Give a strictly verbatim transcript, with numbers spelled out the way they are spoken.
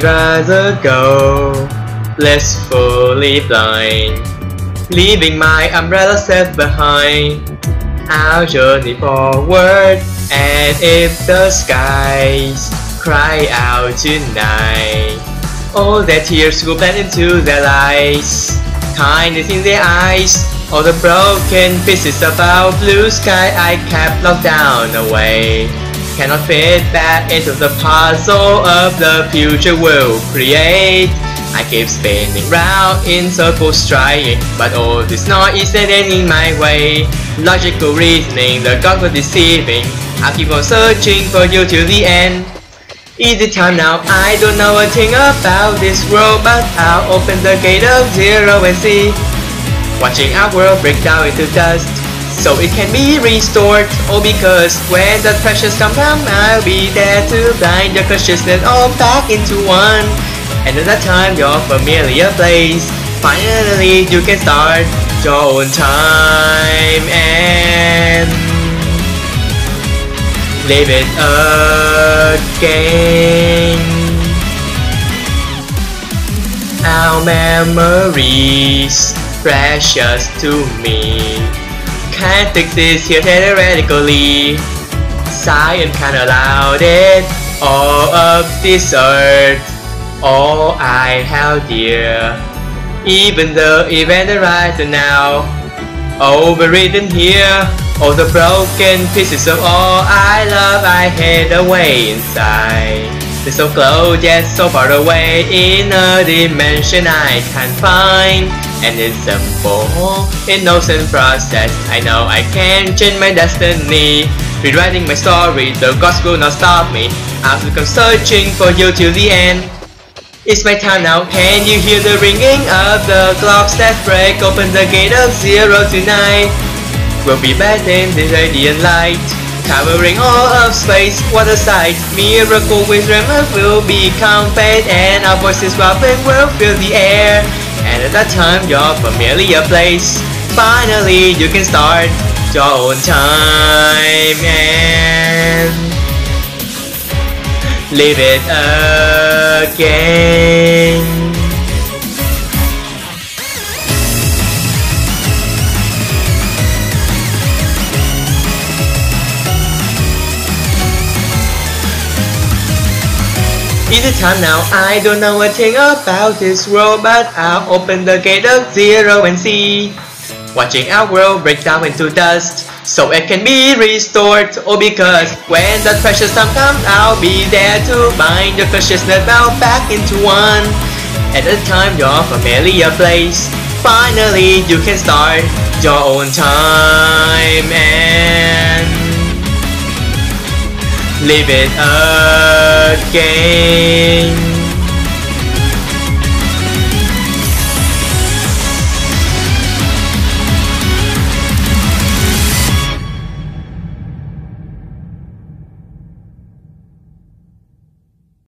rather go blissfully blind, leaving my umbrella set behind. I'll journey forward, and if the skies cry out tonight, all their tears will blend into their lies. Kindness in their eyes, all the broken pieces of our blue sky I kept locked down away cannot fit back into the puzzle of the future we'll create. I keep spinning round in circles trying, but all this noise isn't in my way. Logical reasoning, the gods were deceiving. I'll keep on searching for you till the end. Is it time now? I don't know a thing about this world, but I'll open the gate of zero and see, watching our world break down into dust, so it can be restored. All because when the precious come down, I'll be there to blind your consciousness all back into one. And at that time, your familiar place, finally you can start your own time and live it again. Our memories, precious to me, can't exist here theoretically. Science can't allow it. All of this earth, all I held dear, even the event arises now, overridden here. All the broken pieces of all I love I hid away inside. They're so close yet so far away in a dimension I can't find. And it's simple, innocent process. I know I can change my destiny. Rewriting my story, the gods will not stop me. I'll come searching for you till the end. It's my time now, can you hear the ringing of the clocks that break open the gate of zero tonight? We'll be back in the radiant light, covering all of space. What a sight! Miracle with remnants will become fate, and our voices rumbling will fill the air. And at that time, your familiar place, finally you can start your own time and live it again. Is it time now? I don't know a thing about this world, but I'll open the gate of zero and see, watching our world break down into dust, so it can be restored. All because when the precious time comes, I'll be there to bind your consciousness now back into one. At the time, your familiar place, finally you can start your own time and live it again.